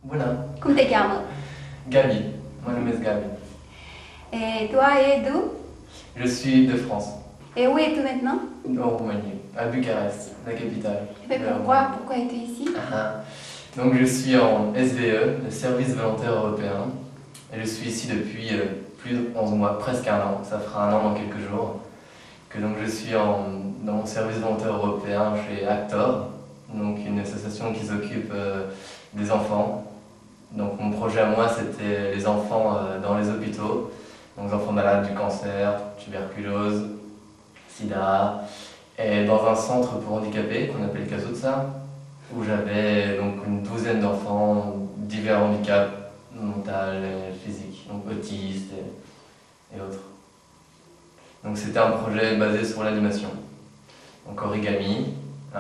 Bună! Cum te cheamă? Gabi. Mă numesc Gabi. Et toi et d'où? Je suis de France, Et où es-tu maintenant? en Roumanie, à Bucarest, la capitale. Mais de la pourquoi es-tu ici? Roumanie. Donc je suis en SVE, le service volontaire européen, et je suis ici depuis plus de 11 mois, presque un an, ça fera un an dans quelques jours, que donc je suis dans mon service volontaire européen chez Actor, donc une association qui s'occupe des enfants. Donc mon projet à moi c'était les enfants dans les hôpitaux, donc les enfants malades du cancer, tuberculose, sida, et dans un centre pour handicapés qu'on appelle Casuța, où j'avais donc une douzaine d'enfants, divers handicaps mental et physiques, donc autistes et autres. Donc c'était un projet basé sur l'animation. Donc origami,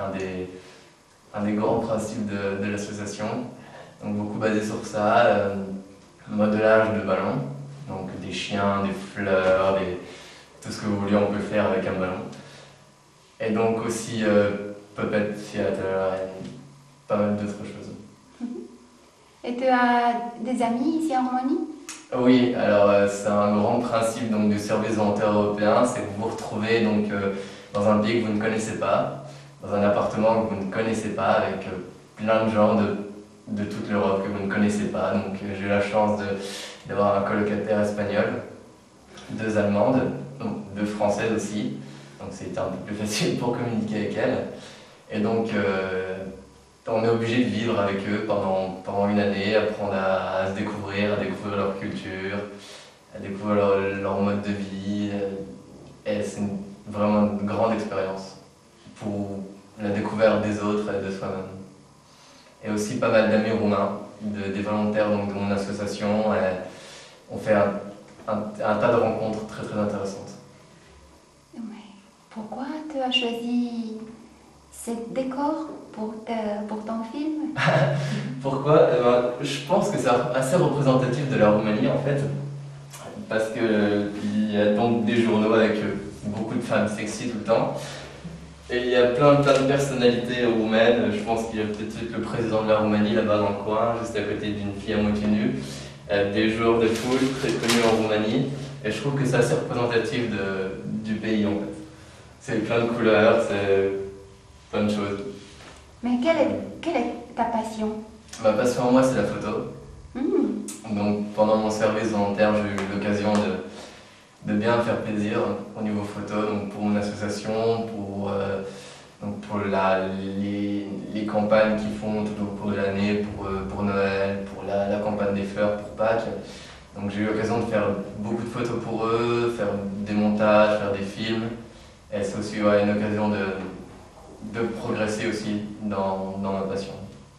un des grands principes de l'association, donc beaucoup basé sur ça, modelage de ballons, donc des chiens, des fleurs, tout ce que vous voulez on peut faire avec un ballon. Et donc aussi puppet theater et pas mal d'autres choses. Et tu as des amis ici en Roumanie? Oui, alors c'est un grand principe donc, du service volontaire européen, c'est que vous vous retrouvez donc, dans un pays que vous ne connaissez pas, dans un appartement que vous ne connaissez pas, avec plein de gens de toute l'Europe que vous ne connaissez pas. Donc j'ai eu la chance d'avoir un colocataire espagnol, deux allemandes, donc deux françaises aussi, donc c'était un peu plus facile pour communiquer avec elles. Et donc on est obligé de vivre avec eux pendant une année, apprendre à se découvrir, à découvrir leur culture, à découvrir leur mode de vie. Et c'est vraiment une grande expérience pour la découverte des autres et de soi-même. Et aussi pas mal d'amis roumains, des volontaires donc, de mon association. Et on fait un tas de rencontres très très intéressantes. Mais pourquoi tu as choisi ce décor pour ton film? Pourquoi? Je pense que c'est assez représentatif de la Roumanie en fait, parce qu'il y a donc des journaux avec beaucoup de femmes sexy tout le temps, et il y a plein de personnalités roumaines. Je pense qu'il y a peut-être le président de la Roumanie là-bas dans le coin, juste à côté d'une fille à moitié nue, des joueurs de foot très connus en Roumanie, et je trouve que c'est assez représentatif du pays en fait. C'est plein de couleurs, c'est plein de choses. Mais quelle est ta passion? Ma passion à moi, c'est la photo. Donc pendant mon service volontaire, j'ai eu l'occasion de bien me faire plaisir au niveau photo, donc pour mon association, pour les campagnes qu'ils font tout au cours de l'année, pour Noël, pour la campagne des fleurs, pour Pâques. Donc j'ai eu l'occasion de faire beaucoup de photos pour eux, faire des montages, faire des films. Et c'est aussi une occasion de progresser aussi dans ma passion.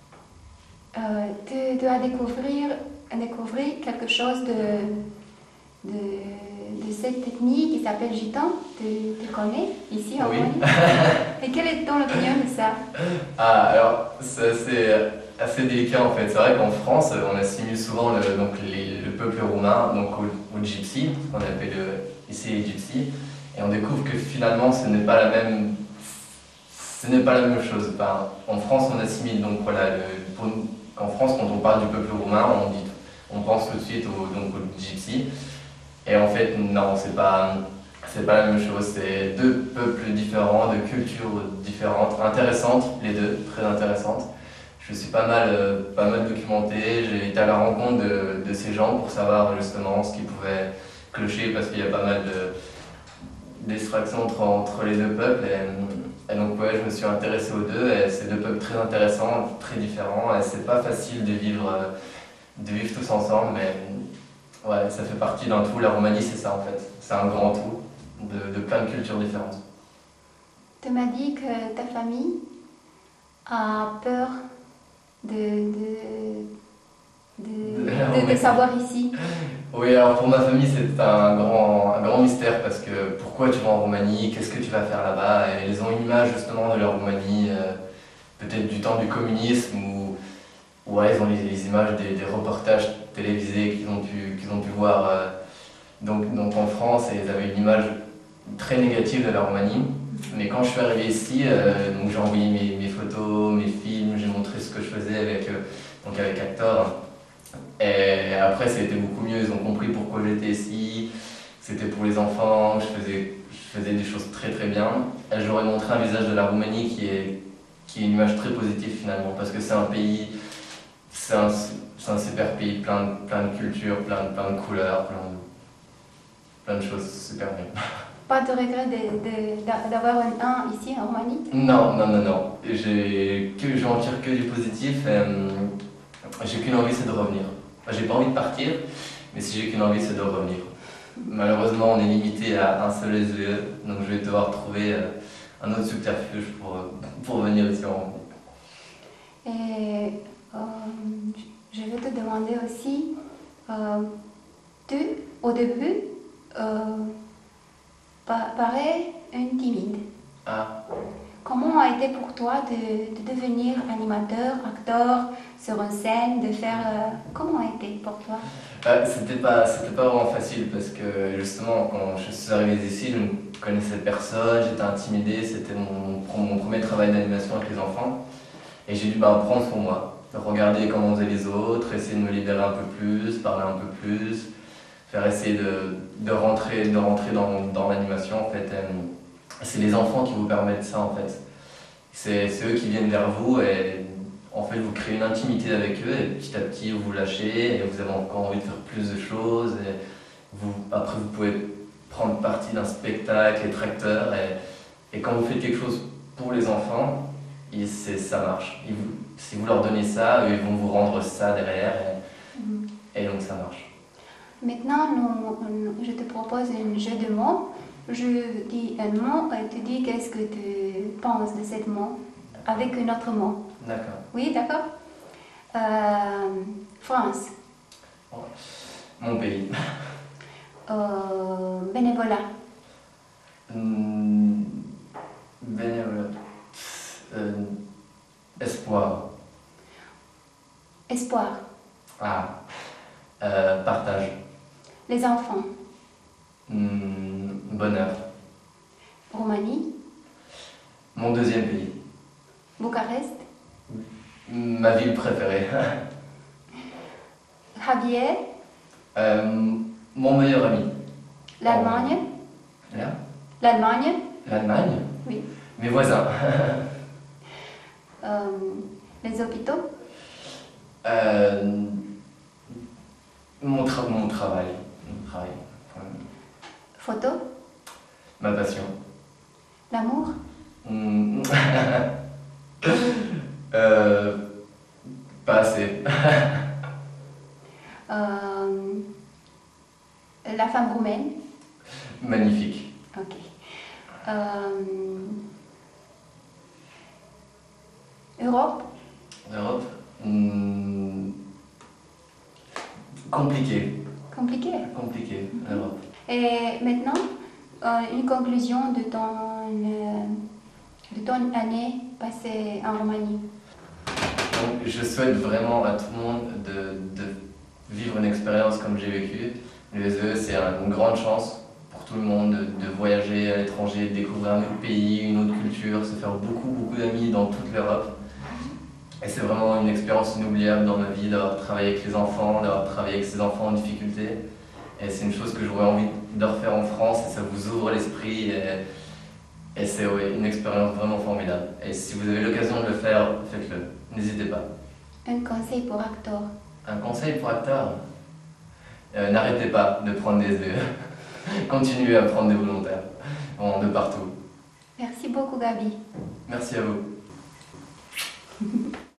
Tu dois découvrir quelque chose de cette technique qui s'appelle gitan. Tu connais ici en Roumanie? Et quelle est ton opinion de ça? Alors c'est assez délicat en fait. C'est vrai qu'en France, on assimile souvent le peuple roumain donc aux gypsies, ce qu'on appelle ici les gypsies, et on découvre que finalement ce n'est pas la même chose. En France, on assimile donc voilà, en France, quand on parle du peuple roumain, on pense tout de suite aux gypsies. Et en fait, non, c'est pas la même chose. C'est deux peuples différents, de cultures différentes, intéressantes, les deux, très intéressantes. Je suis pas mal documenté, j'ai été à la rencontre de ces gens pour savoir justement ce qui pouvait clocher, parce qu'il y a pas mal d'extraction entre les deux peuples. Et donc ouais, je me suis intéressé aux deux, et c'est deux peuples très intéressants, très différents, et c'est pas facile de vivre tous ensemble, mais ouais, ça fait partie d'un tout. La Roumanie, c'est ça en fait, c'est un grand tout de plein de cultures différentes. Tu m'as dit que ta famille a peur de savoir ici. Oui, alors pour ma famille, c'est un grand mystère, parce que pourquoi tu vas en Roumanie, qu'est-ce que tu vas faire là-bas? Et ils ont une image justement de la Roumanie, peut-être du temps du communisme, où ouais, ils ont les images des reportages télévisés qu'ils ont pu voir donc en France, et ils avaient une image très négative de la Roumanie. Mais quand je suis arrivé ici, donc j'ai envoyé mes photos, mes films, j'ai montré ce que je faisais avec donc avec Actor. Et après, ça a été beaucoup mieux, ils ont compris pourquoi j'étais ici. C'était pour les enfants, je faisais des choses très très bien. Et j'aurais montré un visage de la Roumanie qui est une image très positive finalement, parce que c'est un pays, c'est un super pays, plein de cultures, plein de couleurs, plein de choses super bien. Pas de regret d'avoir un an ici en Roumanie? Non, non, non, non. J'en tire que du positif. J'ai qu'une envie, c'est de revenir. Enfin, j'ai pas envie de partir, mais si j'ai qu'une envie, c'est de revenir. Malheureusement, on est limité à un seul SVE, donc je vais devoir trouver un autre subterfuge pour venir ici en Roumanie. Et je vais te demander aussi, tu, au début, parais une timide. Ah. Comment a été pour toi de devenir animateur, acteur sur une scène, de faire... comment a été pour toi? C'était pas vraiment facile parce que justement, quand je suis arrivé ici, je ne connaissais personne, j'étais intimidé, c'était mon premier travail d'animation avec les enfants. Et j'ai dû apprendre sur moi, regarder comment faisaient les autres, essayer de me libérer un peu plus, parler un peu plus, faire essayer de rentrer dans l'animation en fait. C'est les enfants qui vous permettent ça en fait. C'est eux qui viennent vers vous et en fait vous créez une intimité avec eux et petit à petit vous vous lâchez et vous avez encore envie de faire plus de choses et après vous pouvez prendre partie d'un spectacle, être acteur et quand vous faites quelque chose pour les enfants, ça marche. Si vous leur donnez ça, eux, ils vont vous rendre ça derrière et donc ça marche. Maintenant, je te propose un jeu de mots. Je dis un mot et tu dis qu'est-ce que tu penses de ce mot avec un autre mot. D'accord. Oui, d'accord. France. Mon pays. Bénévolat. Bénévolat. Espoir. Espoir. Ah. Partage. Les enfants. Bonheur. Roumanie. Mon deuxième pays. Bucarest. Ma ville préférée. Javier. Mon meilleur ami. L'Allemagne. Là. L'Allemagne. L'Allemagne. Oui. Mes voisins. Les hôpitaux. Mon travail. Photo. Ma passion. L'amour. Pas assez. La femme roumaine. Magnifique. Ok. Europe. Europe. Compliqué. Compliqué. Compliqué, l'Europe. Et maintenant, une conclusion de ton année passée en Roumanie. Donc, je souhaite vraiment à tout le monde de vivre une expérience comme j'ai vécu. Le SVE, c'est une grande chance pour tout le monde de voyager à l'étranger, de découvrir un autre pays, une autre culture, se faire beaucoup d'amis dans toute l'Europe. Et c'est vraiment une expérience inoubliable dans ma vie d'avoir travaillé avec les enfants, d'avoir travaillé avec ces enfants en difficulté. Et c'est une chose que j'aurais envie de refaire en France et ça vous ouvre l'esprit et c'est une expérience vraiment formidable. Et si vous avez l'occasion de le faire, faites-le. N'hésitez pas. Un conseil pour acteur. Un conseil pour acteur? N'arrêtez pas de prendre des SVE. Continuez à prendre des volontaires de partout. Merci beaucoup, Gabi. Merci à vous.